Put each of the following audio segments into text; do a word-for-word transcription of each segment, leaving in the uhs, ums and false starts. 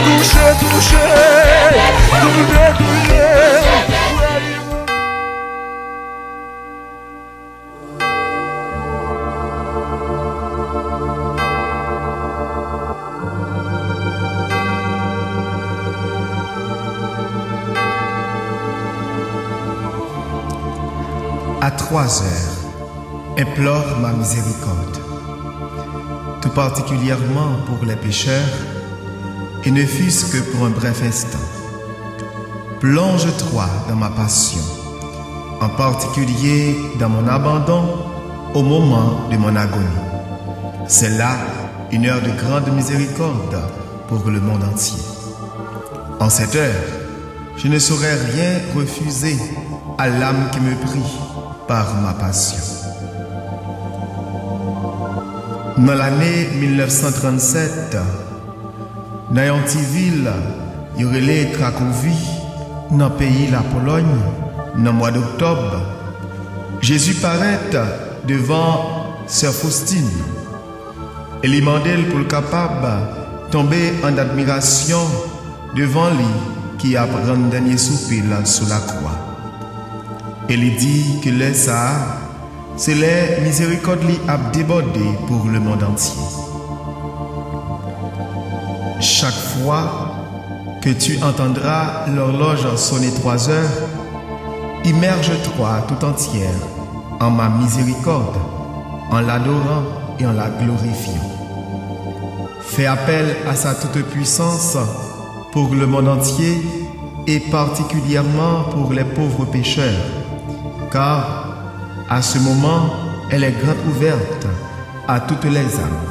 touché, touché, doublé, doublé. À trois heures, implore ma miséricorde, tout particulièrement pour les pécheurs, et ne fût-ce que pour un bref instant. Plonge-toi dans ma passion, en particulier dans mon abandon au moment de mon agonie. C'est là une heure de grande miséricorde pour le monde entier. En cette heure, je ne saurais rien refuser à l'âme qui me prie par ma passion. Dans l'année mille neuf cent trente-sept, dans une petite ville, il y aurait Cracovie, dans le pays la Pologne, dans le mois d'octobre, Jésus paraît devant Sœur Faustine et lui demande pour le capable tomber en admiration devant lui qui a pris un dernier soupir sous la croix. Et il dit que les ça, c'est les miséricordes qui a débordé pour le monde entier. Chaque fois que tu entendras l'horloge sonner trois heures, immerge-toi tout entière en ma miséricorde, en l'adorant et en la glorifiant. Fais appel à sa toute-puissance pour le monde entier et particulièrement pour les pauvres pécheurs, car à ce moment, elle est grande ouverte à toutes les âmes.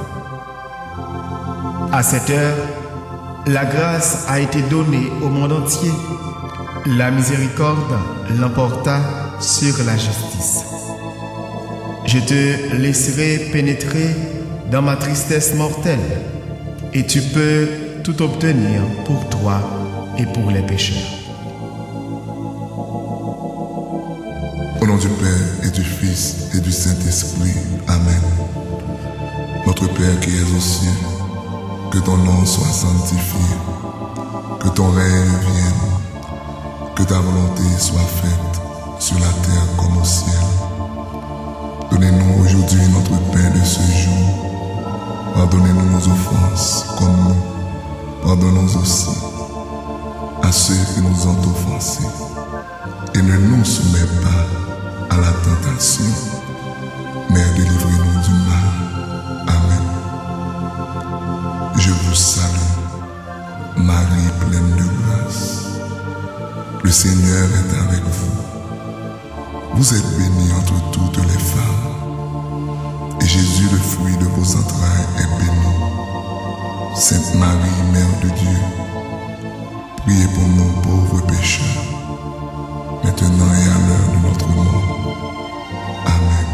À cette heure, la grâce a été donnée au monde entier. La miséricorde l'emporta sur la justice. Je te laisserai pénétrer dans ma tristesse mortelle et tu peux tout obtenir pour toi et pour les pécheurs. Au nom du Père et du Fils et du Saint-Esprit. Amen. Notre Père qui es aux cieux, que ton nom soit sanctifié, que ton règne vienne, que ta volonté soit faite sur la terre comme au ciel. Donnez-nous aujourd'hui notre pain de ce jour. Pardonnez-nous nos offenses comme nous pardonnons aussi à ceux qui nous ont offensés. Et ne nous soumets pas à la tentation, mais délivrez-nous du mal. Amen. Je vous salue, Marie pleine de grâce. Le Seigneur est avec vous. Vous êtes bénie entre toutes les femmes, et Jésus, le fruit de vos entrailles, est béni. Sainte Marie, Mère de Dieu, priez pour nous pauvres pécheurs, maintenant et à l'heure de notre mort. Amen.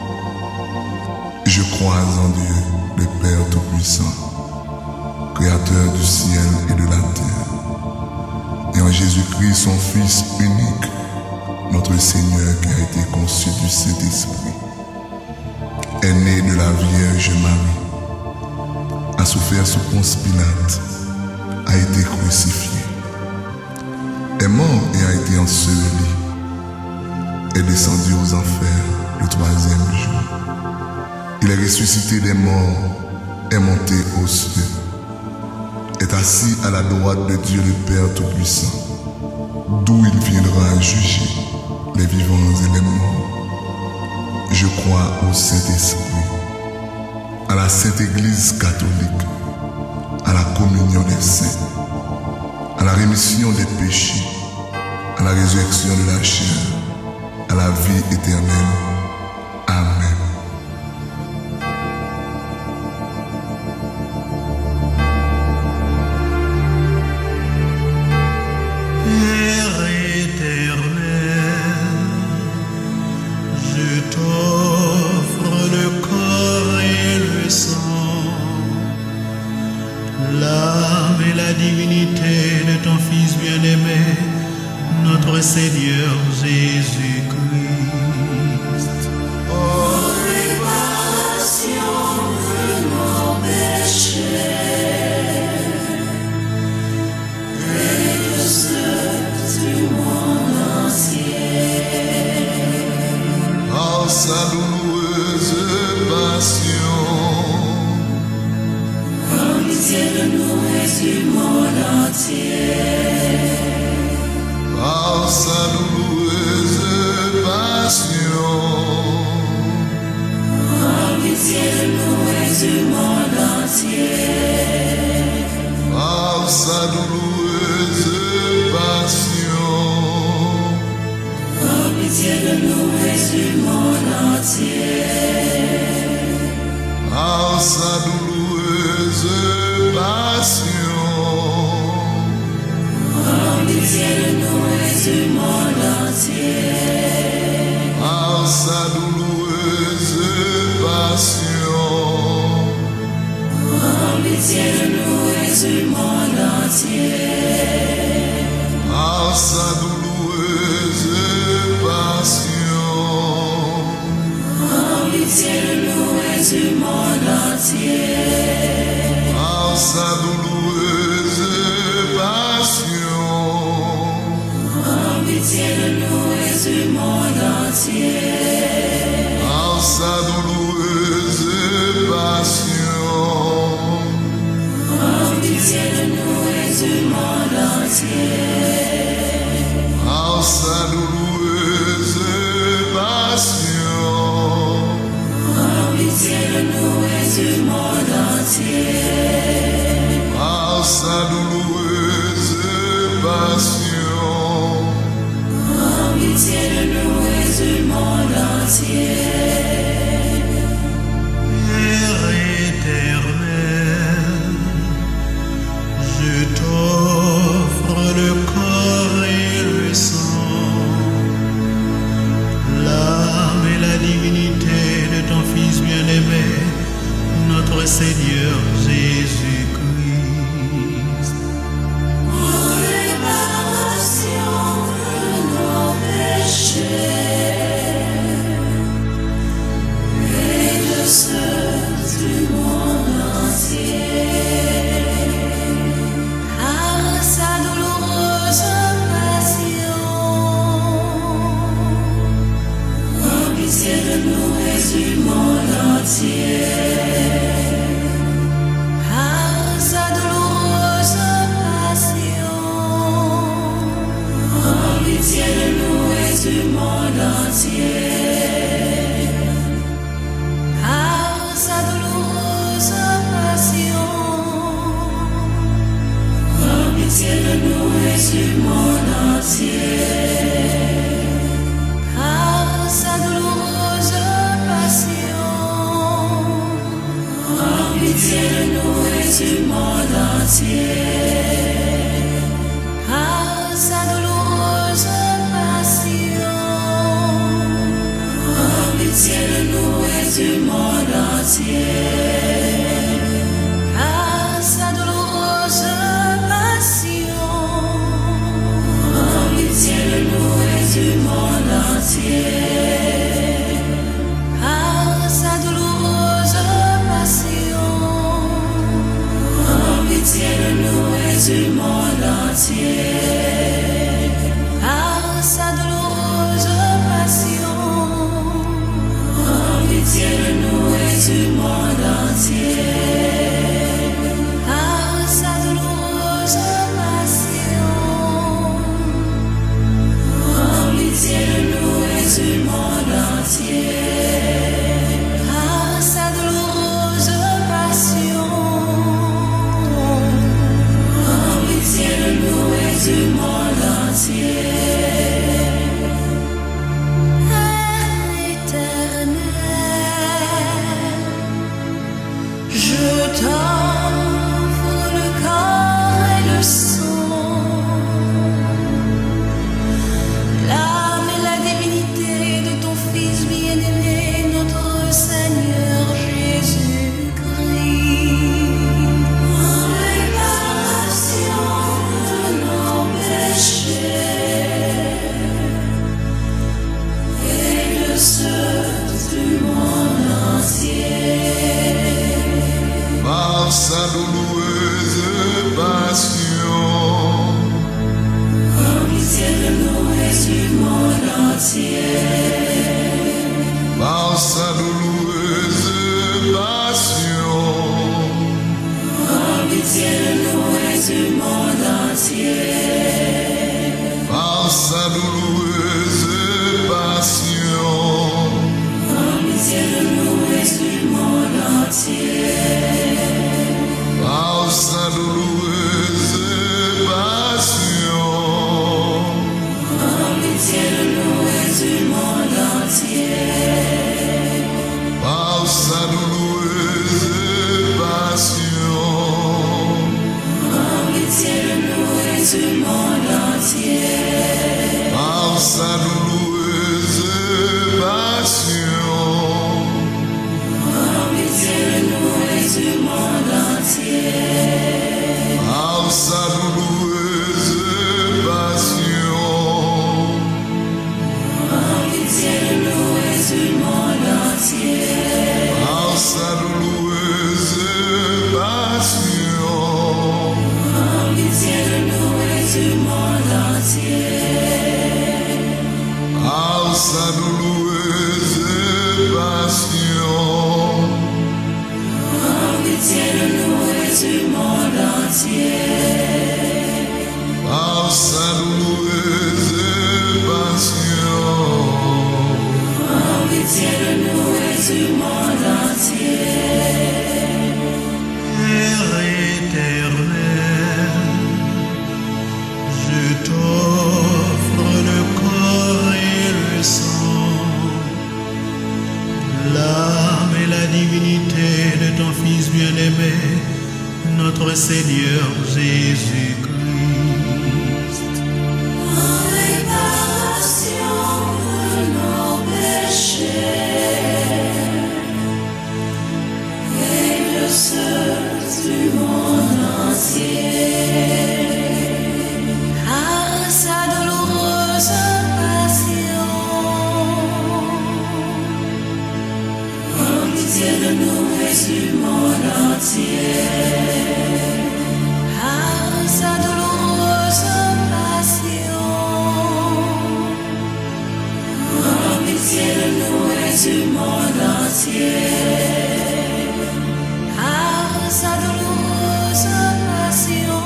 Je crois en Dieu, le Père Tout-Puissant, Créateur du ciel et de la terre, et en Jésus-Christ, son Fils unique, notre Seigneur qui a été conçu du Saint-Esprit, est né de la Vierge Marie, a souffert sous Ponce Pilate, a été crucifié, est mort et a été enseveli, est descendu aux enfers le troisième jour. Il est ressuscité des morts, est monté aux cieux, est assis à la droite de Dieu le Père Tout-Puissant, d'où il viendra juger les vivants et les morts. Je crois au Saint-Esprit, à la Sainte Église catholique, à la communion des saints, à la rémission des péchés, à la résurrection de la chair, à la vie éternelle. Amen. Père éternel, je t'offre le corps et le sang, l'âme et la divinité de ton Fils bien-aimé, notre Seigneur Jésus-Christ. En réparation de nos péchés, du monde entier. Par sa douloureuse passion, Oh, pitié de nous et du monde entier. par sa douloureuse passion, Oh, pitié de nous et du monde entier. par sa douloureuse passion, Oh, pitié de nous et du monde entier. par sa douloureuse passion, Oh, pitié de nous et du monde entier. par sa douloureuse passion, Oh, pitié de nous et du monde entier. par sa douloureuse passion, Oh, pitié de nous et du monde entier. par sa douloureuse passion, Oh, pitié de nous et du monde entier. par sa douloureuse passion, Oh, pitié de nous et du monde entier. Père éternel, je t'offre le corps et le sang, l'âme et la divinité de ton Fils bien-aimé, notre Seigneur Jésus-Christ. Pour réparation de nos péchés et de ceux du monde entier. Par sa douloureuse passion, oh, pitié de nous et du monde entier. Par sa douloureuse passion, oh, pitié de nous et du monde entier. Par sa douloureuse passion, oh, pitié de nous et du monde entier. Par sa douloureuse passion, oh, pitié de nous et du monde entier. Par sa douloureuse passion, oh, pitié de nous et du monde entier. Par sa douloureuse passion, oh, pitié de nous et du monde entier. Par sa douloureuse passion, oh, pitié de nous et du monde entier. Par sa douloureuse passion, oh, pitié de nous et du monde entier. Par sa douloureuse passion, oh, pitié de nous et du monde entier. Par sa douloureuse passion, oh, pitié de nous et du monde entier. Père éternel, je t'offre le corps et le sang, l'âme et la divinité de ton Fils bien-aimé, notre Seigneur Jésus-Christ. En réparation de nos péchés et de ceux du monde entier. par sa douloureuse passion, Oh, pitié de nous et du monde entier. par sa douloureuse passion, Oh, pitié de nous et du monde entier. par sa douloureuse passion, Oh, pitié de nous et du monde entier. par sa douloureuse passion. En pitié de nous et du monde entier. Par sa douloureuse passion. En pitié de nous et du monde entier. Par sa douloureuse passion. En pitié de nous et du monde entier. Par sa douloureuse passion. En pitié de nous et du monde entier. Par sa douloureuse passion. En pitié de nous et du monde entier. Par sa douloureuse passion. En pitié de nous et du monde entier. Par sa douloureuse passion. En pitié de nous et du monde entier. Père éternel, je t'offre le corps et le sang, l'âme et la divinité de ton Fils bien-aimé, notre Seigneur Jésus-Christ. En réparation de nos péchés et de ceux du monde entier. Par sa douloureuse passion. En pitié de nous et du monde entier. Par sa douloureuse passion. En pitié de nous et du monde entier. Par sa douloureuse passion.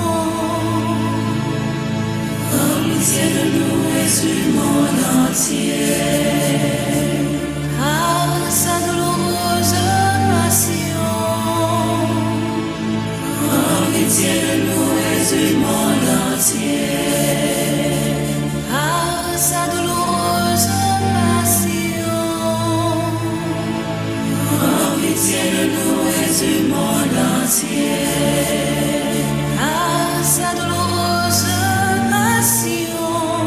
En pitié de nous et du monde entier. Par sa douloureuse passion. En pitié de nous et du monde entier. Par sa douloureuse passion. En pitié de nous et du monde entier. Par sa douloureuse passion.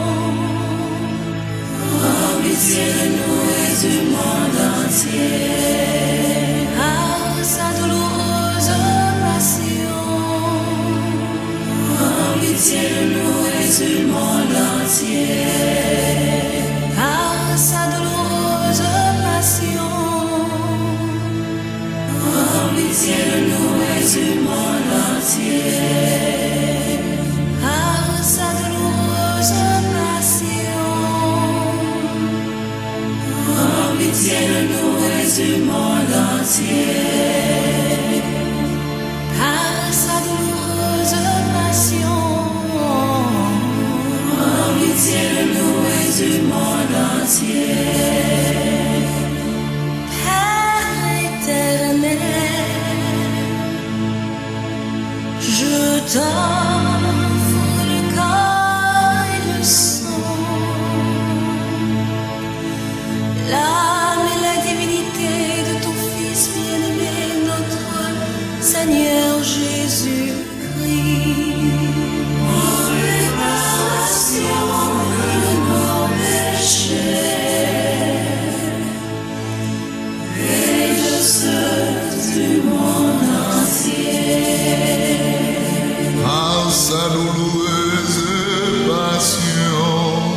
En pitié de nous et du monde entier. Par sa douloureuse passion. En pitié de nous et du monde entier. Par sa douloureuse passion. En pitié de nous et du monde entier. Par sa douloureuse passion. En pitié de nous et du monde entier. Par sa douloureuse passion. En pitié de nous et du monde entier. Père éternel, je t'offre le corps et le sang, l'âme et la divinité de ton Fils bien-aimé, notre Seigneur Jésus-Christ. En réparation de nos péchés et de ceux du monde entier. Par sa douloureuse passion.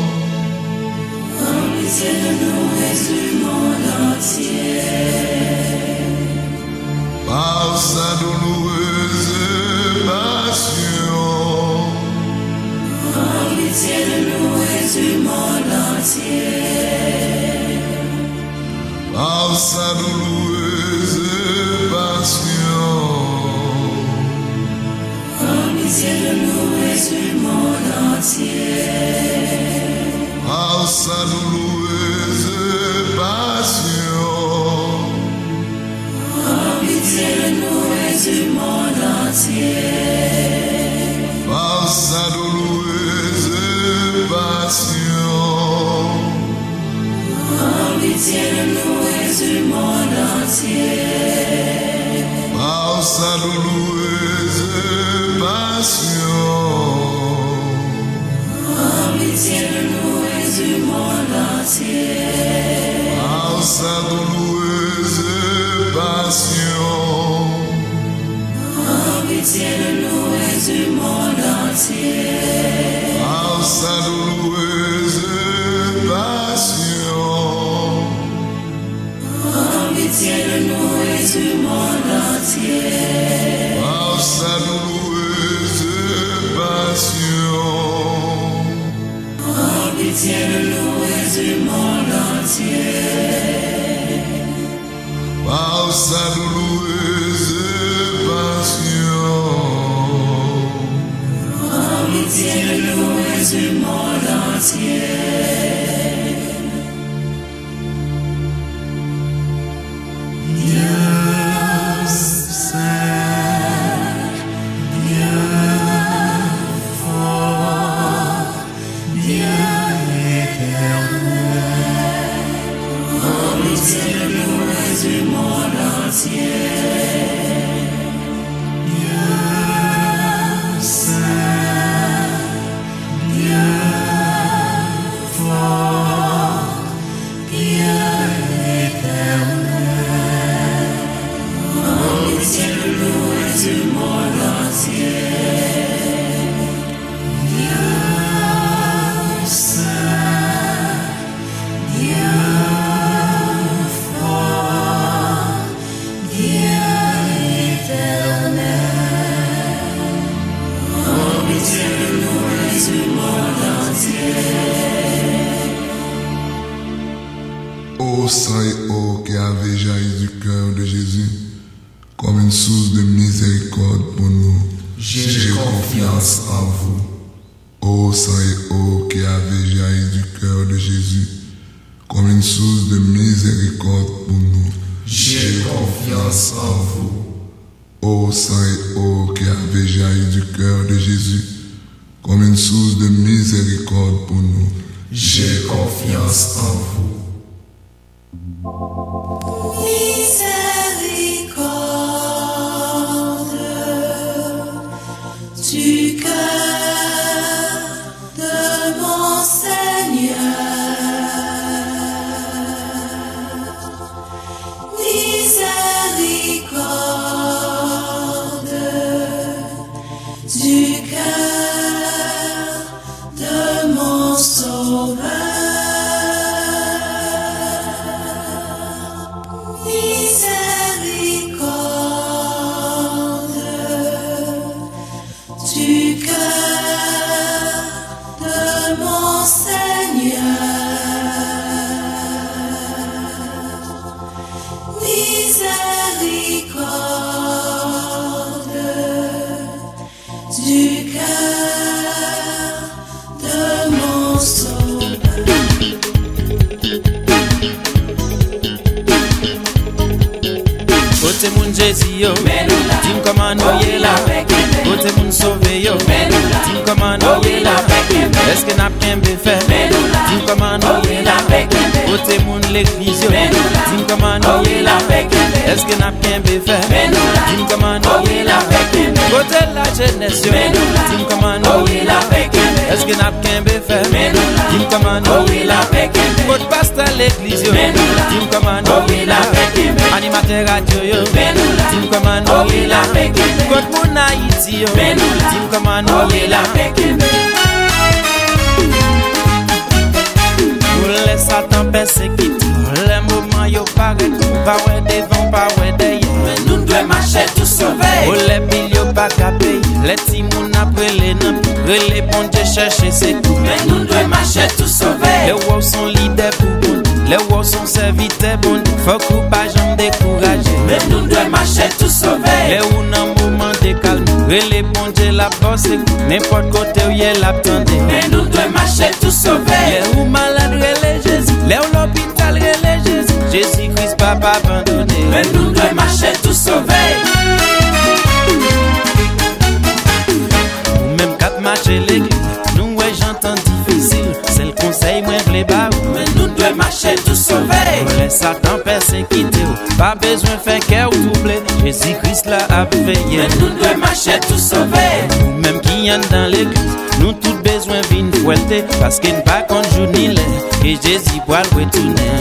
En pitié de nous et du monde entier. Par sa douloureuse passion. En pitié de nous et du monde entier. Par sa douloureuse passion. En pitié de nous et du monde entier. Par sa douloureuse passion. En pitié de nous et du monde entier. Par sa douloureuse passion, en pitié de nous et du monde entier. par sa douloureuse passion, en pitié de nous et du monde entier. par sa douloureuse passion, en pitié de nous et du monde entier. par sa douloureuse passion, en pitié de nous et du monde entier. par sa douloureuse passion, En pitié de nous et du monde entier. par sa douloureuse passion, En pitié de nous et du monde entier. Dieu saint, Dieu fort, Dieu éternel. En pitié de nous et du monde entier. Dieu saint, Dieu fort, Dieu éternel. En pitié de nous et du monde entier. Dieu saint, Dieu fort, Dieu éternel. En pitié de nous et du monde entier. Ô sang et eau qui avait jailli du cœur de Jésus, comme une source de miséricorde pour nous, j'ai confiance en vous. Ô sang et eau qui avait jailli du cœur de Jésus, comme une source de miséricorde pour nous, j'ai confiance en vous. Ô sang et eau qui avait jailli du cœur de Jésus, comme une source de miséricorde pour nous, j'ai confiance en vous. Miséricorde du cœur de mon Seigneur. Miséricorde du cœur de mon Sauveur. Miséricorde du cœur de mon Seigneur. Miséricorde du cœur de mon Sauveur. Côté moun Jésus yo, dis-moi comment nous y est là. Côté moun sauvé yo, dis-moi comment nous y est là. Est-ce que n'a pas bien fait? Dis-moi comment nous y est là. Côté moun l'église yo, dis-moi comment nous y est là. Est-ce que n'a pas bien fait? Dis-moi comment nous y est là. Côté la jeunesse yo, dis-moi comment nous y est là. Est-ce que n'a pas bien fait? Dis-moi comment nous y est là. Côté pasteur l'église yo, dis-moi comment nous y est là. Animateur radio yo, dis-moi comment nous y est là. Côté moun Haïti yo, dis-moi comment nous y est là. Pour les Satan persécutés, les moments yo paraît, pas ouais devant, pas ouais derrière. Mais nous devons marcher tout sauver. Pour les billes yo pas qu'à payer, les petits moun après les noms, les bons Dieu chercher c'est tout. Mais nous devons marcher tout sauver. Les rois sont leaders pour bon, les rois sont serviteurs bon. Faut qu'on pas jamais décourager. Mais nous devons marcher tout sauver. Les ou nan moment de calme, les bons Dieu la bosse, n'importe côté où y'a l'attendait. Mais nous devons marcher tout sauver. Les ou malades les Jésus, les ou l'hôpital les Jésus, Jésus Christ pas abandonné. Mais nous devons marcher tout sauver. faire s'inquiéter, pas besoin de faire cœur doublé. Jésus-Christ là a veillé. Mais nous devons marcher tout sauver. Nous-mêmes qui y en dans l'église, nous tous besoin d'une fouetter, parce qu'il n'y a pas qu'on joue ni l'air, et Jésus pour le retourner.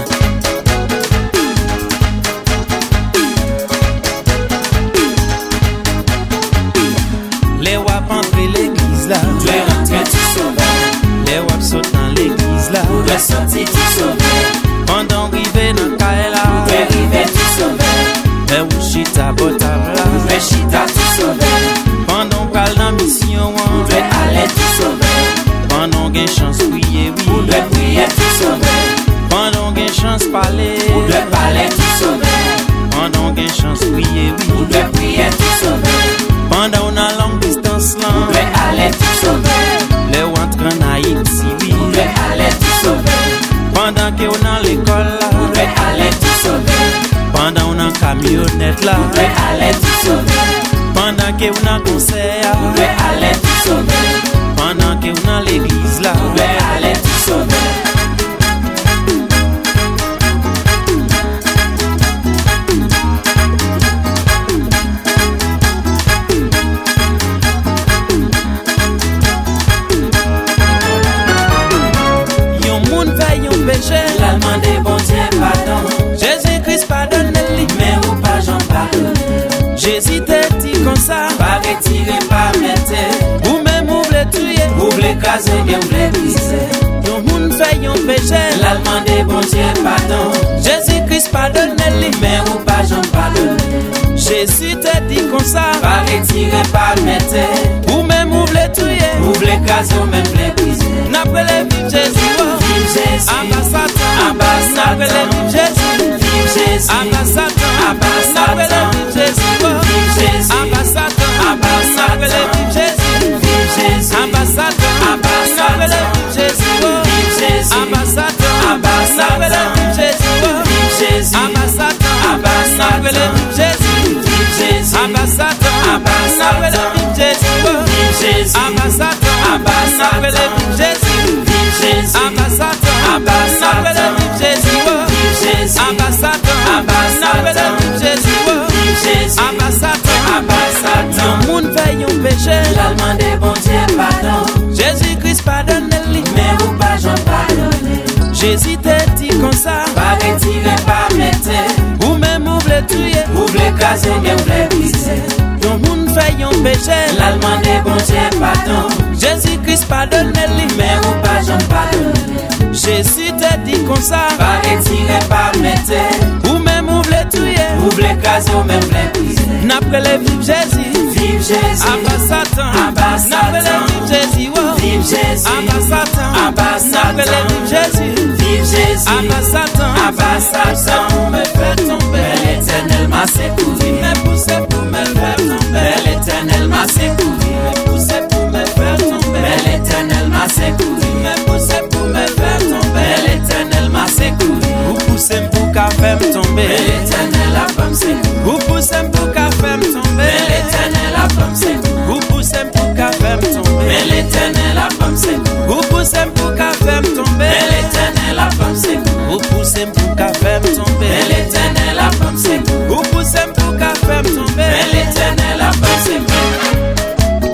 Les wap entrer l'église là, tu es rentré tout sauver. Les wap sautent dans l'église là, tu es sorti tout sauver. Pendant rivé dans Kaela, tu es rivé tout sauver. Mais où chita botavla, tu es chita tout sauver. Pendant pral dans mission, tu es allé tout sauver. Pendant gain chance prier, oui, tu es prier tout sauver. Pendant gain chance parler, tu es parler tout sauver. Pendant gain chance prier, oui, tu es prier tout sauver. Pendant on a longue distance là, tu es allé tout sauver. Les rentre en Haïti, oui, tu es allé tout sauver. Pendant que on a l'école là, tu es allé tout sauver. Pendant on a camionnette là, tu es allé tout sauver. Pendant que on a concert, tu es allé tout sauver. Pendant que on a l'église là, tu es allé tout sauver. L'allemand des bon Dieu pardon. Jésus-Christ pardonne-lui, mais ou pas j'en pardonne. Jésus te dit comme ça, pas retirer, pas mettre. Ou même ou voulez tuer, ou voulez caser, et ou voulez briser. Yon moun fait yon péché, l'allemand des bon Dieu pardon. Jésus-Christ pardonne-lui, mais ou pas j'en pardonne. Jésus te dit comme ça, pas retirer, pas mettre. Ou même ou voulez tuer, ou voulez caser, ou même voulez briser. N'après les vies Jésus, Jésus, Abassatan, Abassatan, Jésus, vive Jésus, Abassatan, Abassatan, Jésus, vive Jésus, Abassatan, Abassatan, Jésus, vive Jésus, Abassatan, Abassatan, Jésus, vive Jésus, Abassatan, Abassatan, Jésus, vive Jésus, Abassatan, Abassatan, Jésus, vive Jésus, Abassatan, Abassatan, Jésus, vive Jésus, Abassatan, Abassatan, Jésus, Jésus, Abassatan, Abassatan, Jésus, Jésus, Abassatan, Abassatan, Jésus, Jésus, Abassatan, Abassatan, yon moun fait yon péché, l'allemand des bon Dieu pardon. Jésus-Christ pardonne-lui, Mais ou pas j'en pardonne. Jésus te dit comme ça, Pas retirer, pas mettre. ou même ou voulez tuer, Ou voulez caser, et ou voulez briser. yon moun fait yon péché, L'allemand des bon Dieu pardon. Jésus-Christ pardonne-lui, Mais ou pas j'en pardonne. Jésus te dit comme ça, Pas retirer, pas mettre. ou même ou voulez tuer, Ou voulez caser, ou même voulez briser. n'après les vies Jésus, Vive Jésus, Abassatan, Abassatan, n'après les vies Jésus, oh. vive Jésus, Abassatan, Abassatan, n'après les vies Jésus, vive Jésus, Abassatan, Abassatan, pour me faire tomber, mais l'Éternel m'a secouru. il m'a poussé pour me faire tomber, Mais l'Éternel m'a secouru. il m'a poussé pour me faire tomber, Mais l'Éternel m'a secouru. il m'a poussé pour me faire tomber, Mais l'Éternel m'a secouru. vous poussez pour qu'à faire me tomber, Mais l'Éternel a pas me secouru. vous poussez pour qu'à faire me tomber, Mais l'Éternel a pas me secouru. vous poussez pour qu'à faire me tomber, Mais l'Éternel a pas me secouru. vous poussez pour qu'à faire me tomber, Mais l'Éternel a pas me secouru. vous poussez pour qu'à faire me tomber, Mais l'Éternel a pas me secouru. vous poussez pour qu'à faire me tomber, Mais l'Éternel a pas me secouru.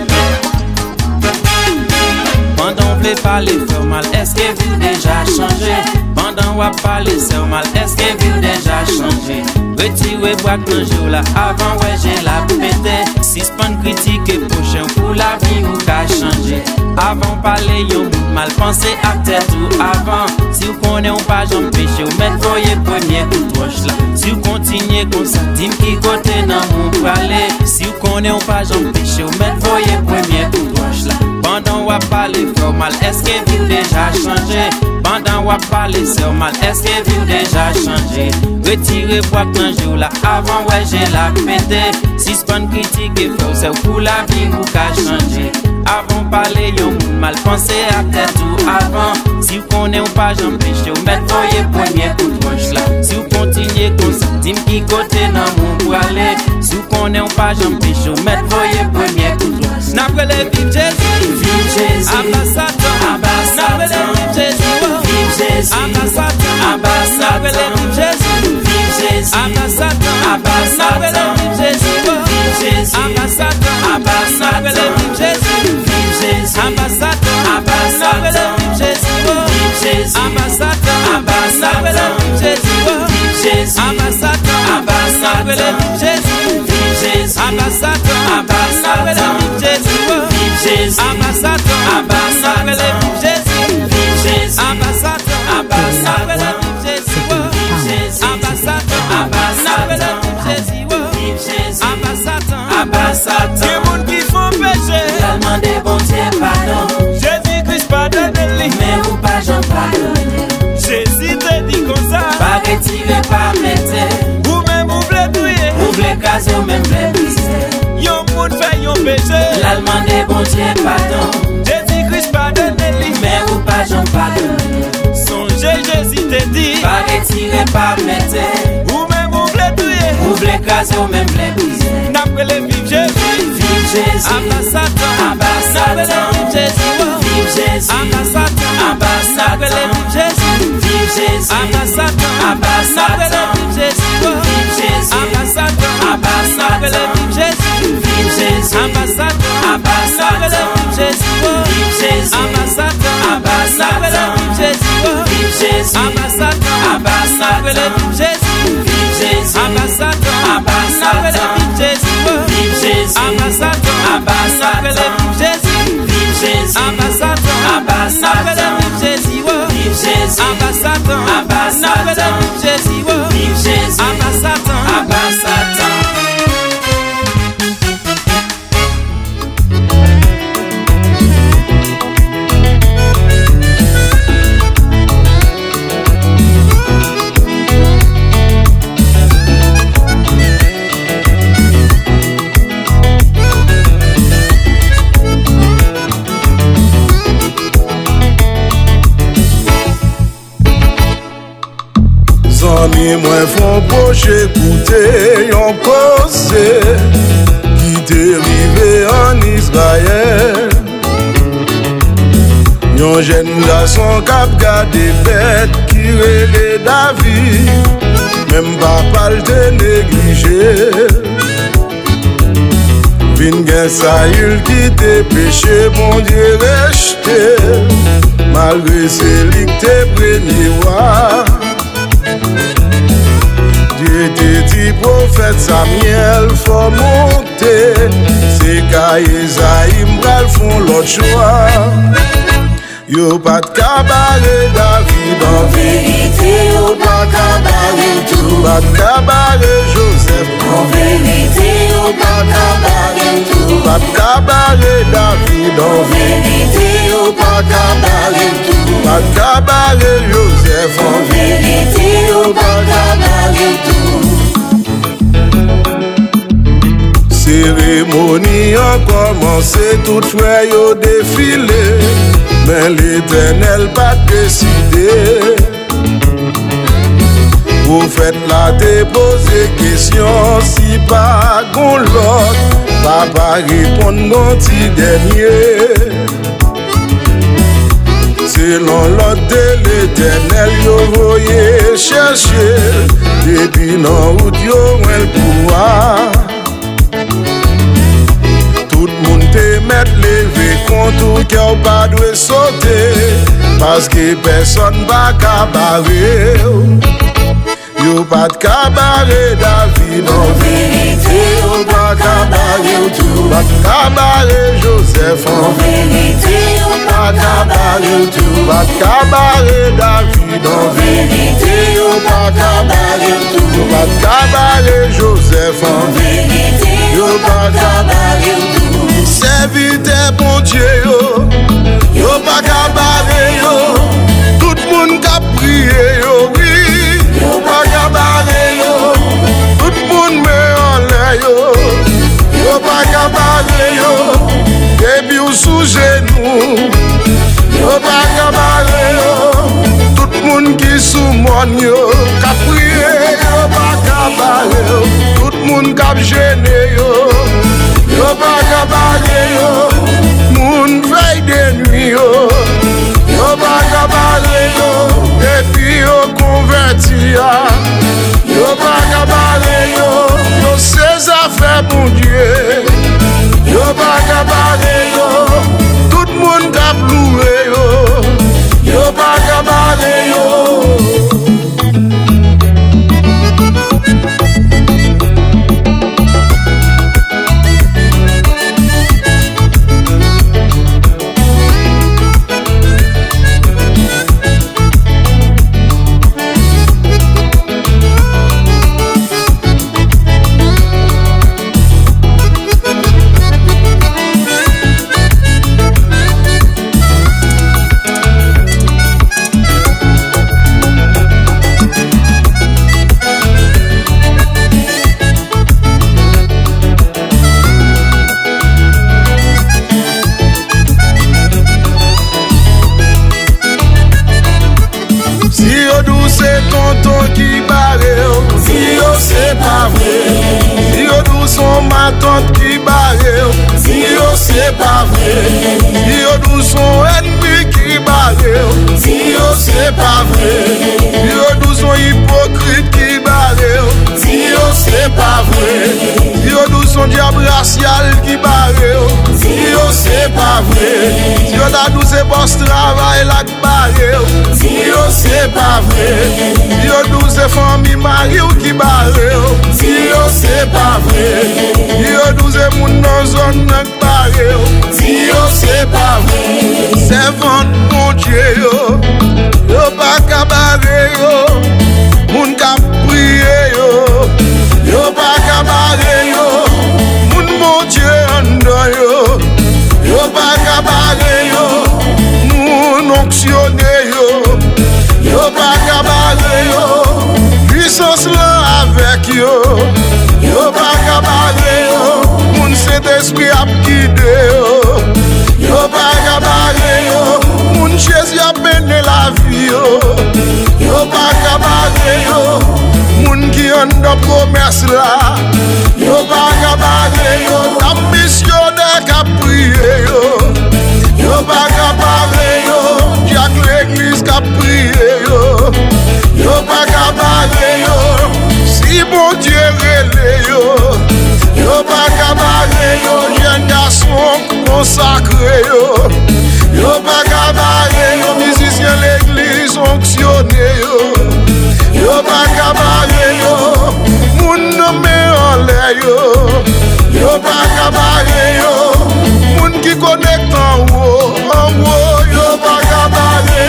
pendant on fait parler faire mal, est-ce que vous déjà changé? Pendant on va parler faire mal, est-ce que vous déjà changé? Retirez boîte dans jour là, avant ouais j'ai la pété. Suspend critique et prochain pour la vie ou qu'à changer. Avant parler yon moun mal pensé à tête ou avant. Si vous connaissez ou pas j'en péché ou mettre voyez premier coup de roche là. Si vous continuez comme ça, dis qui côté dans mon parler. Si vous connaissez ou pas j'en péché ou mettre voyez premier coup de roche là. Pendant on va parler faire mal, est-ce que vous déjà changé? Pendant on va parler faire mal, est-ce que vous déjà changé? Retirez boîte dans jour là, avant ouais j'ai la pété. Suspend critique et faire c'est pour la vie ou qu'à changer. Avant parler yon moun mal pensé à tête ou avant. Si vous connaissez ou pas j'en péché ou mettre voyez premier coup de roche là. Si vous continuez comme ça, dis qui côté dans mon pour aller. Si vous connaissez ou pas j'en péché ou mettre voyez premier coup de roche. N'après les vive Jésus, Vive Jésus, Abassatan, Abassatan, n'après les vive Jésus, vive Jésus, Abassatan, Abassatan, n'après les vive Jésus, N'appelez vive Jésus, vive Jésus, Abba Satan, Abba Satan, vive Jésus, vive Jésus, Abba Satan, Abba Satan, n'appelez vive Jésus, vive Jésus, Abba Satan, Abba Satan, n'appelez vive Jésus, vive Jésus, Abba Satan, Abba n'appelez Satan, vive Jésus, vive Jésus, Abba Satan, Abba Satan. des monde qui font péché, L'Allemand demandé bon Dieu pardon, Jésus-Christ pardonne-les, mais ou pas j'en pardonne. Jésus te dit comme ça, Pas retirer, pas mettre, ou même vous voulez douiller, ou voulez caser, ou même voulez briser. yon monde fait yon péché, L'Allemand demandé bon Dieu pardon, Jésus-Christ pardonne-les, mais ou pas j'en pardonne. songez Jésus te dit, Pas retirer, pas mettre, ou même vous voulez douiller, ou voulez caser, ou même voulez briser. n'appelez vive Jésus, Vive Jésus, Abba Satan, Abba Satan, n'appelez vive Jésus, vive Jésus, Abba Satan, Abba n'appelez Satan, vive Jésus, vive Jésus, Abba Satan, Abba n'appelez Satan, vive Jésus, vive Jésus, Abba Satan, Abba n'appelez Satan, vive Jésus, vive Jésus, Abba Satan, Abba n'appelez Satan, vive Jésus, vive Jésus, Abba Satan, Abba n'appelez Satan, vive Jésus, vive Jésus, Abba Satan, Abba n'appelez Satan, vive Jésus, vive Jésus, Abba Satan, Abba n'appelez Satan, vive Jésus, vive Jésus, Abba Satan, Abba n'appelez Satan, vive Jésus, vive Jésus, Abba Satan, Abba n'appelez Satan, vive Jésus, vive Jésus, Abba Satan, Abba n'appelez Satan, vive Jésus, vive Jésus, Abba Satan, Abba Satan. Zami mwen fon proche koute yon kose Ki te rive an Israel Yon jen gason kap gade bet ki rele David Mem papal te neglije Vin gen Saül ki te peche bon Dieu rejte Malgre se lik te preni wa Dieu te dit prophète Samuel faut monter C'est qu'à Esaïm bral font l'autre choix Yo pas de cabaret David en vérité, yo pas cabaret tout. Pas de cabaret Joseph En vérité, yo pas cabaret tout. Pas de cabaret David en En vérité, yo pas cabaret tout. Pas de cabaret Joseph En en vérité, yo pas cabaret tout. Cérémonie a commencé, tout frère yo défilé Mais l'Éternel pas décidé Prophète la te posé question Si pas gon l'autre Papa répond non ti dernier Selon l'ordre de l'Éternel yo voye chercher Depuis non route yo mwen pouvoir Tout moun te met leve kontou Kè ou pa dwe sote Paske person pa kabare Yo pa kabare David En vérité, yo pas cabaret tout. Pa kabare Joseph En vérité, yo pas cabaret tout. Pa kabare David En vérité, yo pas cabaret tout. Pa kabare Joseph En vérité, yo pas cabaret tout. Servite bon Dieu yo Yo pa kabare yo Tout moun ka priye yo oui Yo pa kabare yo Tout moun me en lè yo Yo pa kabare yo Depi ou sou genou Yo pa kabare yo Tout moun ki sou mon yo Ka priye yo pa kabare yo Tout moun kap jene yo Yo pa kabare yo Moun vey de nuit yo Yo pa kabare yo Depi yo konverti ya Yo pa kabare yo Yo se zafè bon Dieu Yo pa kabare yo Tout moun kap loué yo Yo pa kabare yo attente qui barre. Si yo c'est pas vrai, si yo nous son ennemi qui barre. Si yo c'est pas vrai, si yo nous son hypocrite qui barre. Si yo c'est pas vrai, si yo nous son diable racial qui barre. Si yo c'est pas vrai, si yo da nous c'est boss travail la barre. Si yo c'est pas vrai, si yo nous c'est famille mari qui barre. Si yo c'est pas vrai, si yo nous c'est moun dans zone qui barre. Si yo c'est pas vrai, c'est vent mon Dieu yo, yo pas ka barre yo, moun ka prier yo, yo pas ka barre yo, moun mon Dieu andon yo, yo pas ka barre yo, moun onctionné yo, yo pas ka barre yo, puissance là avec yo, yo pas ka barre yo, moun Saint-Esprit a guidé yo, yo pas ka barre yo, moun Jésus a mené la vie yo, yo pas ka barre yo, moun qui en dans promesse là, yo pas ka barre yo, ta missionnaire qui a prié yo, yo pas ka barre yo, Jacques l'église qui a prié yo, yo pas ka barre yo, si bon Dieu relé yo, yo pas ka barre yo, jeune garçon consacré yo, yo pas ka barre yo, musicien l'église onctionné yo, yo pas ka barre yo, moun nommé en l'air yo, yo pas ka barre yo, moun qui connecte en haut, en haut, yo pas ka barre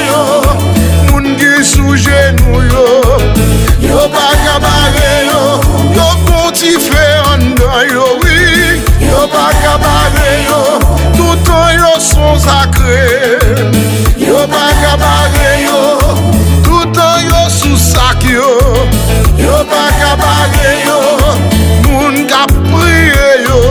yo, moun qui sous genou yo, yo pas ka barre yo, yo pontife en dedans yo, oui, yo pas ka barre yo, tout temps yo sont sacrés, yo pas ka barre yo, tout temps yo sous sac yo, yo pas ka barre yo, moun ka prier yo,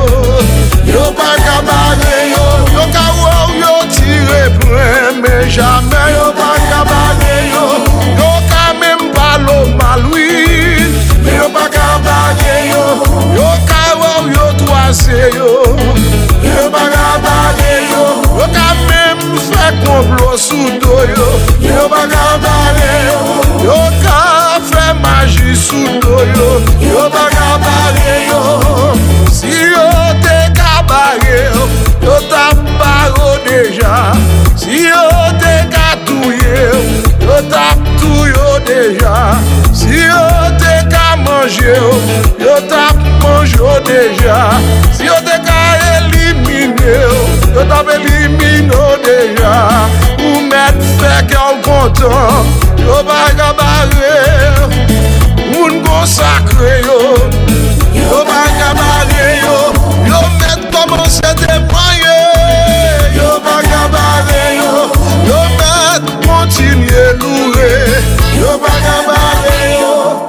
yo pas ka barre yo, yo ka wow yo tire point, mais jamais yo pas ka barre yo, yo ka même pas l'eau mal oui, mais yo pas ka barre yo, yo ka wow yo toise yo, yo pas ka barre yo, yo ka même fait complot sous dos yo, yo pas ka barre yo, yo ka fait magie sous dos yo, yo pas ka barre yo, si yo te ka barre yo, yo ta barre déjà, si yo te ka touye yo ta touye déjà, si yo te ka manger yo, yo ta mange déjà, si yo te ka éliminer yo, yo ta éliminer déjà, ou mettre fait qu'elle content, yo pas ka barre, moun consacré yo, yo pas ka barre yo, yo mettre commencer témoigner, yo pas ka barre yo, yo mettre continuer louer, yo pas ka barre yo.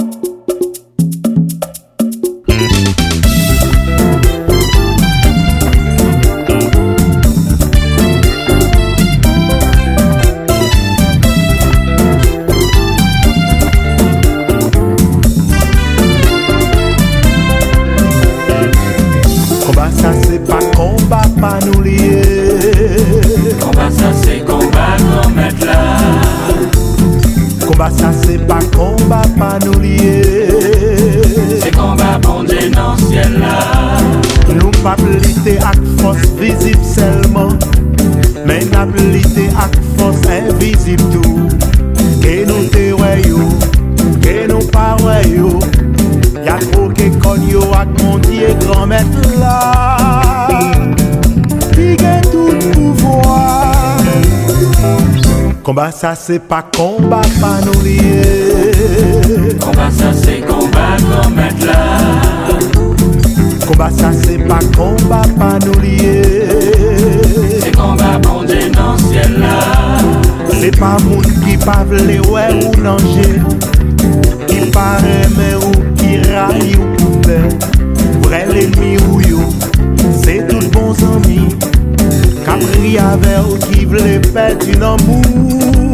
Combat ça c'est pas combat pas nous lier. Combat ça c'est combat qu'on met là. Combat ça c'est pas combat pas nous lier. C'est combat bon Dieu dans le ciel là. Nous pas pliter avec force visible seulement, mais n'a pliter avec force invisible tout. Que nous te voyons, que nous pas voyons. Y'a trop que cogno avec mon Dieu grand maître là, qui gagne tout pouvoir. Combat ça c'est pas combat pas nous lier. Combat ça c'est combat qu'on met là. Combat ça c'est pas combat pas nous lier. C'est combat bon Dieu dans le ciel là. C'est pas moun qui pa vle ouais ou danger, qui paraît mais ou qui raille ou coupé. Vrai l'ennemi ou yo, c'est tout bons amis. Capri avec ou qui vle perdre une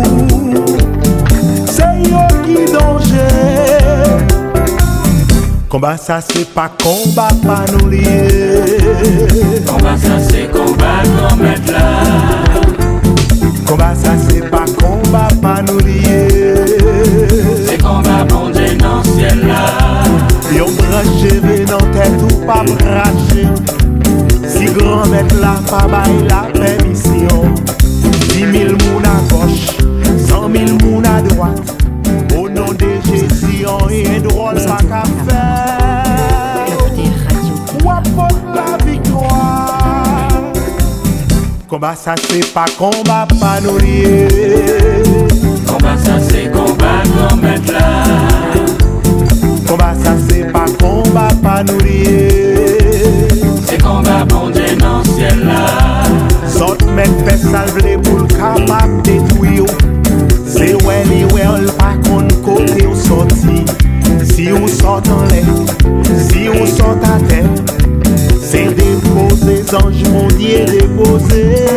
amour. C'est yo qui danger. Combat ça c'est pas combat pas nous lier. Combat ça c'est combat qu'on met là. Combat ça c'est pas combat pas nous lier. C'est combat bon Dieu dans le ciel là. Yon branché dans tête ou pas branché. Si grand maître là pas bail la permission. Dix mille moun à gauche, cent mille moun à droite. Au nom de Jésus, on est drôle pas qu'à faire. Ou apporte la victoire. Combat ça c'est pas combat pas nous lier. Combat ça c'est combat qu'on met là. Combat ça c'est pas combat pas nous lier. C'est combat bon Dieu dans le ciel là. Sort mettre fait salver pour le capable détruire. C'est ouais li ouais on pas qu'on côté ou sorti. Si on sort en l'air, si on sort à terre, c'est déposer ange mon Dieu déposer.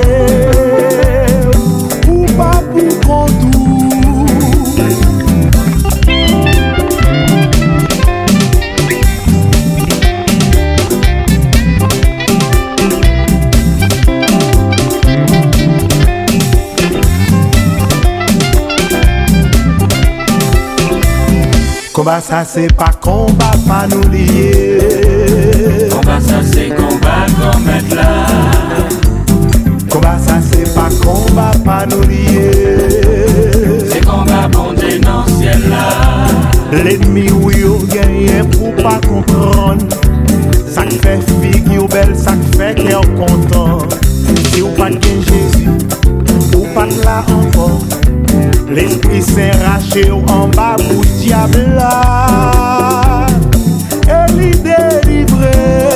Ou pas pour contour. Combat ça c'est pas combat pas nous lier. Combat ça c'est combat qu'on met là. Combat ça c'est pas combat pas nous lier. C'est combat bon Dieu dans le ciel là. L'ennemi oui ou gagné pour pas comprendre. Ça fait figure belle, ça fait cœur content. Si ou pas de Jésus, ou pas de là encore. L'esprit s'est raché en bas pour diable là. Et l'idée délivrée.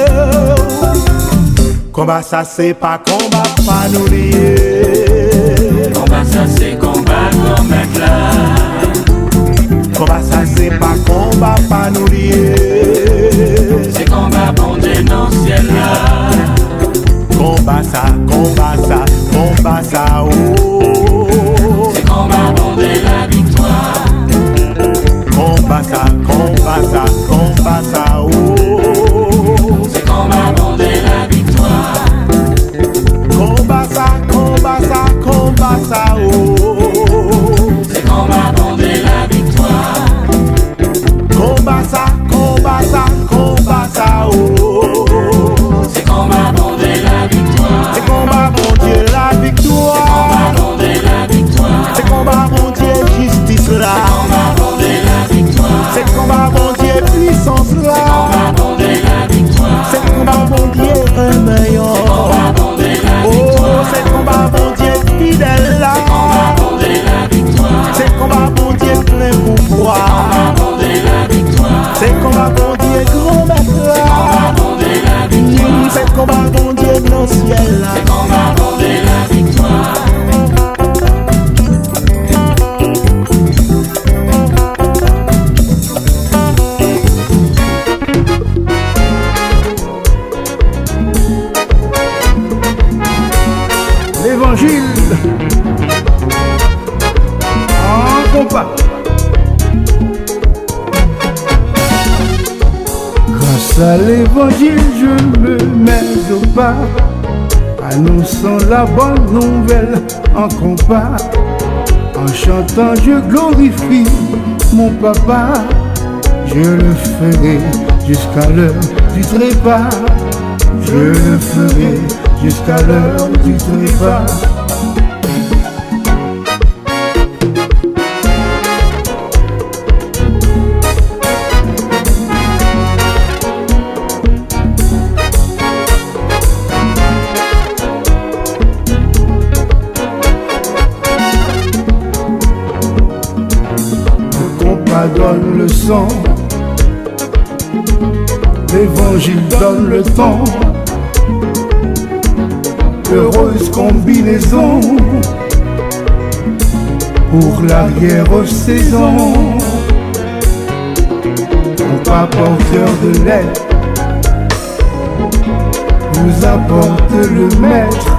Combat ça c'est pas combat pas nous lier. Combat ça c'est combat qu'on met là. Combat ça c'est pas combat pas nous lier. C'est combat bon Dieu dans le ciel là. Combat ça, combat ça, combat ça oh. C'est combat bon Dieu la victoire. Combat ça, combat ça, combat ça oh. C'est combat bon Dieu la victoire. Combat ça, combat ça, combat ça oh. C'est combat bon Dieu la victoire. Combat ça, combat ça, combat ça oh. C'est combat bon Dieu la victoire. C'est combat bon Dieu la victoire. C'est combat bon Dieu la victoire. C'est combat bon Dieu justice là. C'est combat bon Dieu la victoire. C'est combat bon Dieu puissance là. C'est combat bon Dieu la victoire. C'est combat bon Dieu un meilleur. C'est combat bon Dieu la Oh, victoire. c'est combat bon Dieu fidèle là. C'est combat bon Dieu la victoire. C'est combat bon Dieu plein pouvoir. C'est combat bon Dieu la victoire. C'est combat bon Dieu grand maître là. C'est combat bon Dieu la victoire. C'est combat bon Dieu dans le ciel là. C'est combat bon Dieu la victoire. L'évangile en compas. Grâce à l'évangile, je me mets au pas, annonçant la bonne nouvelle en compas. En chantant, je glorifie mon papa. Je le ferai jusqu'à l'heure du trépas. Je le ferai jusqu'à l'heure du trépas. Le compas donne le sang, l'évangile donne le temps. Heureuse combinaison pour l'arrière-saison. Compas porteur de lettres nous apporte le maître,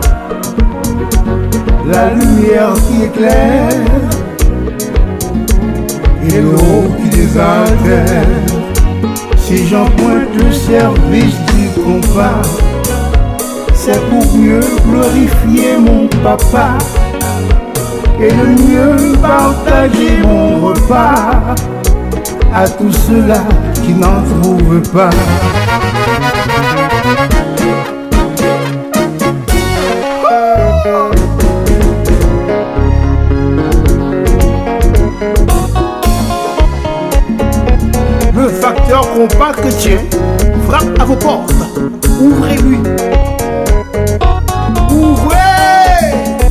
la lumière qui éclaire et l'eau qui désaltère. Si j'emprunte le service du compas, c'est pour mieux glorifier mon papa et de mieux partager mon repas à tous ceux-là qui n'en trouvent pas. Le facteur compas chrétien frappe à vos portes. Ouvrez-lui. Ouvrez!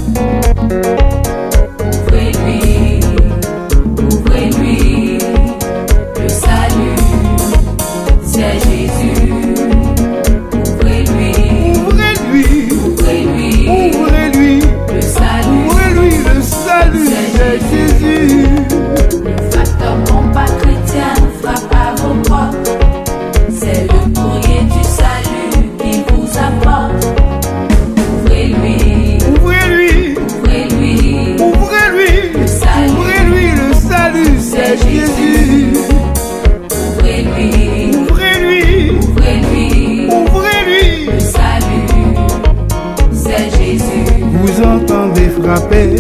Ouvrez-lui, ouvrez-lui, le salut, c'est Jésus. Ouvrez-lui, Ouvrez-lui. ouvrez-lui, Ouvrez-lui. le salut, Ouvrez-lui le salut, c'est Jésus. le facteur compas chrétien frappe à vos portes. C'est le courrier du salut qu'il vous apporte. Ouvrez-lui, Ouvrez-lui. ouvrez-lui, Ouvrez-lui. le salut, Ouvrez-lui le salut, c'est Jésus. ouvrez-lui, Ouvrez-lui. ouvrez-lui, Ouvrez-lui. le salut, c'est Jésus. Vous entendez frapper.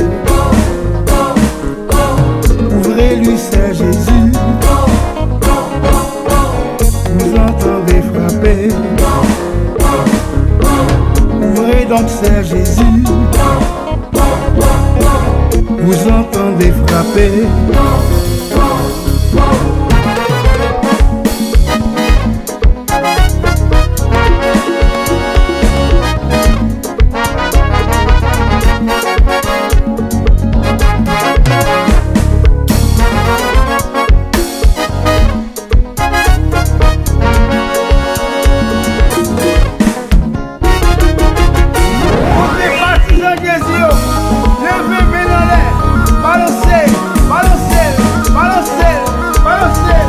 Ouvrez-lui, c'est Jésus. Vous entendez frapper. Ouvrez donc, c'est Jésus. Vous entendez frapper. Les partisans de Jésus, levez main dans l'air, balancez, balancez, balancez, balancez.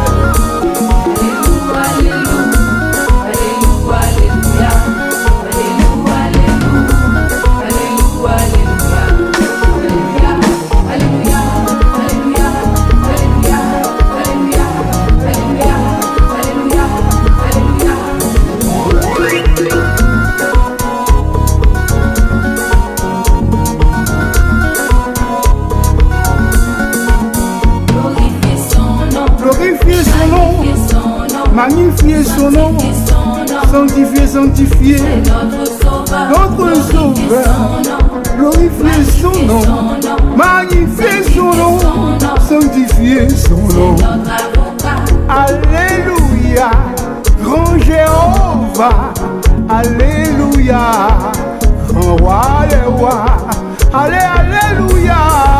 Glorifiez son nom, magnifiez son nom, sanctifiez, sanctifiez notre Sauveur. Glorifiez son nom, magnifiez son nom, sanctifiez son nom. Alléluia, grand Jéhovah, alléluia, grand roi des rois. Allez, alléluia,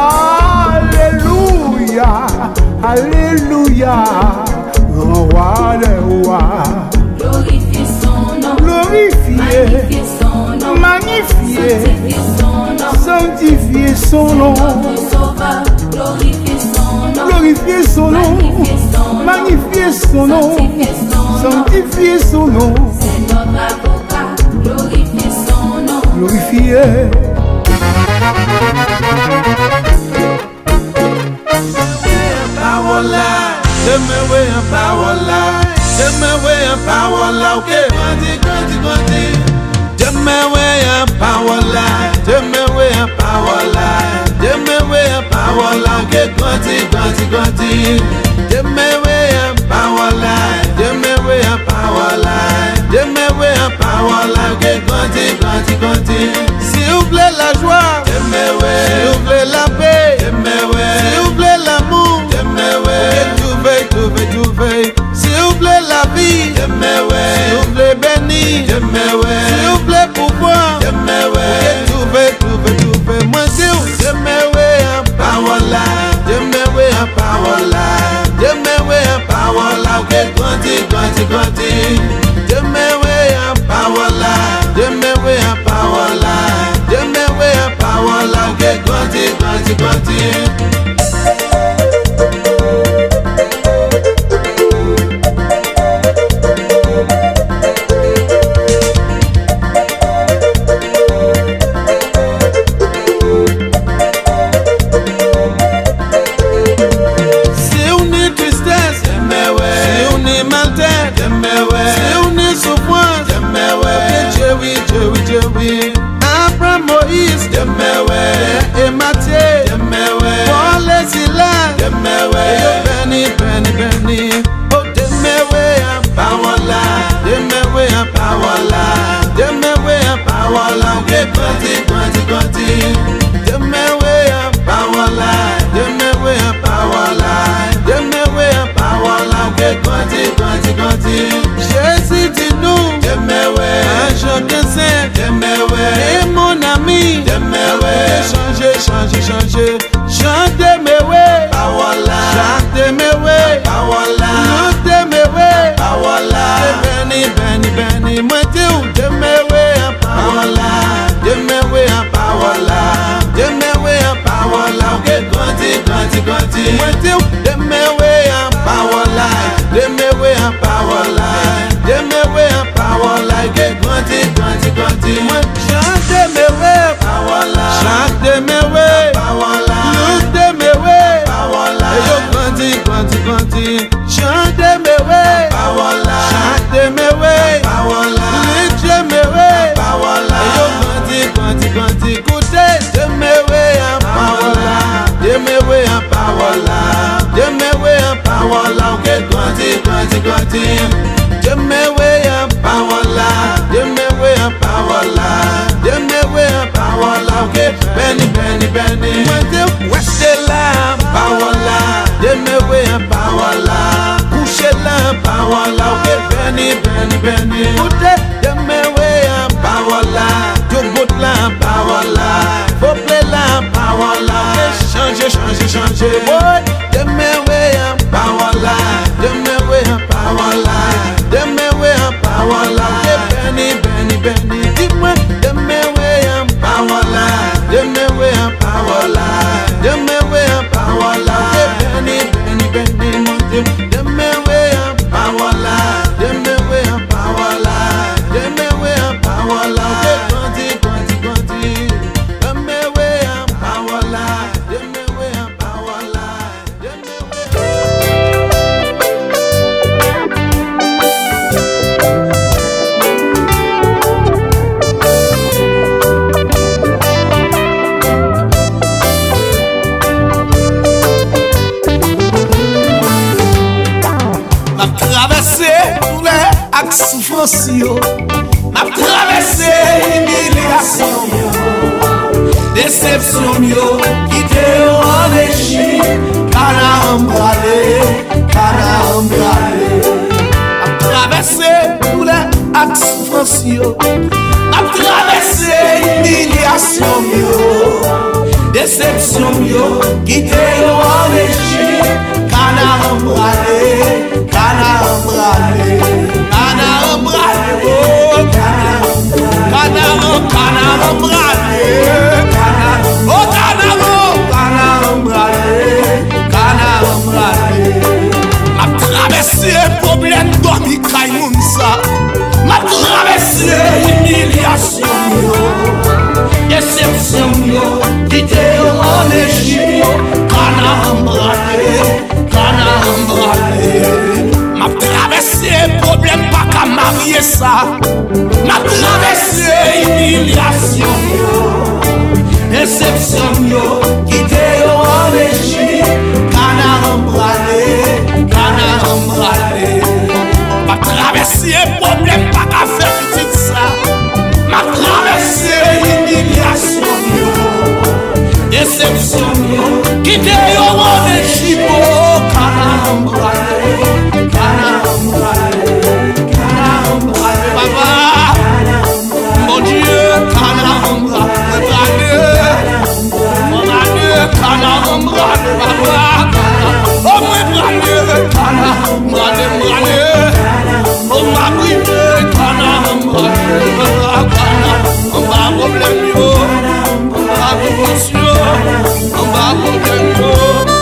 alléluia, alléluia, grand roi des rois. Glorifiez son nom, Glorifiez, magnifiez son nom, magnifiez, sanctifiez son nom, sanctifiez son nom. notre Sauveur. Glorifiez son nom, Glorifiez son nom, magnifiez son nom, sanctifiez son nom. c'est notre avocat. Glorifiez son nom. Glorifiez. Power line, tell me where your power line. Tell me where your power line. Okay, grandi, grandi, grandi. Tell me where your power line. Tell me where your power line. Tell me where your power line. Okay, grandi, grandi, grandi. Tell me where your power line. Tell me where your power line. Tell me where your power line. Okay, grandi, grandi, grandi. S'il vous plaît la joie. Tell me where. S'il vous plaît la paix. Tell me where. S'il vous plaît l'amour. Tell me where. Tout veille, tout veille, tout veille. S'il vous plaît la vie. Tell me where. S'il vous plaît béni. Tell me where. S'il vous plaît pouvoir. Tell me where. Tout veille, tout veille, tout veille. Moi c'est où. Tell me where. Power line. Tell me where. Power line. Tell me where. Power line. Okay, grandi, grandi, grandi. Tell me where. Power line. Tell me where. Power line. Tell me where. Power line. Okay, grandi, grandi, grandi. grandi, grandi, grandi. Je me way un parola, je me way un parola, je me way un parola, ok, Benny, Benny, Benny. Moi je reste là, parola, je me way un parola, coucher là, parola, ok, Benny, Benny, Benny. Écoutez, je me way un parola, je bout là, parola, faut play là, parola, changer, changer, changer, boy, je me way un parola, je me way un parola. Dem me way un parola, Benny, Benny, Benny. Dis-moi, dem me way un parola, dem me way un parola, dem me way un parola, Benny, Benny, Benny, mon Dieu. Dem me way un parola, dem me way un parola, dem me way un parola, grandi, grandi, grandi. Dem me way un parola, dem me way un parola, dem me way. Ak souffrance yo, m'a traversé humiliation yo, déception yo, quitte yo en Égypte, Cana embralé, Cana embralé. M'a traversé douleur ak souffrance yo, m'a traversé humiliation yo, déception yo, quitte yo en Égypte, Cana embralé, Cana embralé. Cana embralé, Cana, Cana embralé, oh Cana, Cana embralé, Cana embralé. M'a traversé problème dormi caille ça, m'a traversé humiliation yo, déception yo, quitte en Égypte, Cana embralé, Cana embralé. M'a traversé problème pas qu'à marier ça. M'a traversé humiliation yo, déception yo, quitte yo en Égypte, Cana embralé, Cana embralé. M'a traversé problème pas qu'à faire petit ça. M'a traversé humiliation yo, déception yo, quitte yo en Égypte, Cana embralé. Cana embralé, Cana embralé, papa. Mon Dieu, Cana embralé, mon Dieu, Cana embralé, papa. Oh mon Dieu, Cana embralé, embralé. Oh ma brûlé, Cana embralé, Cana, on va problème yo, on va promotion, on va problème yo.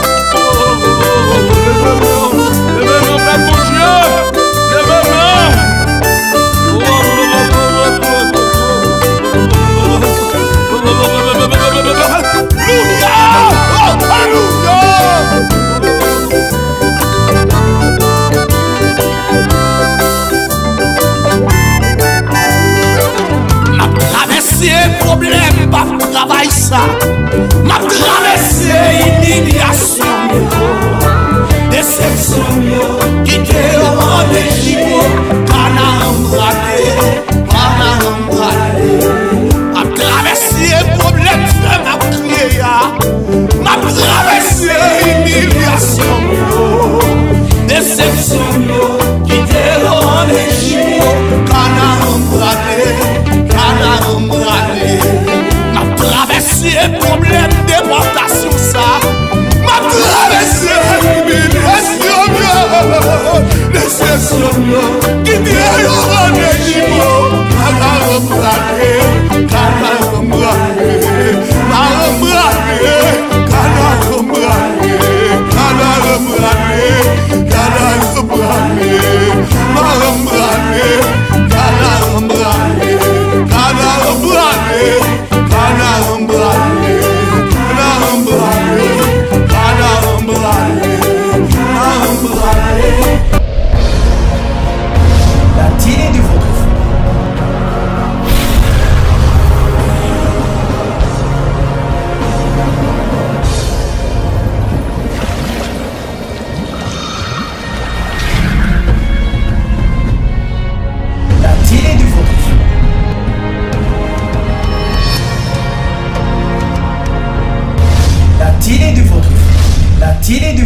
Problème, pas travail ça. M'a traversé humiliation, déception, quitte en Égypte, Cana embralé, Cana embralé. M'a traversé problème, m'a crié, m'a traversé humiliation, déception, quitte en Égypte, Cana embralé, Cana embralé. M'a traversé Télé deux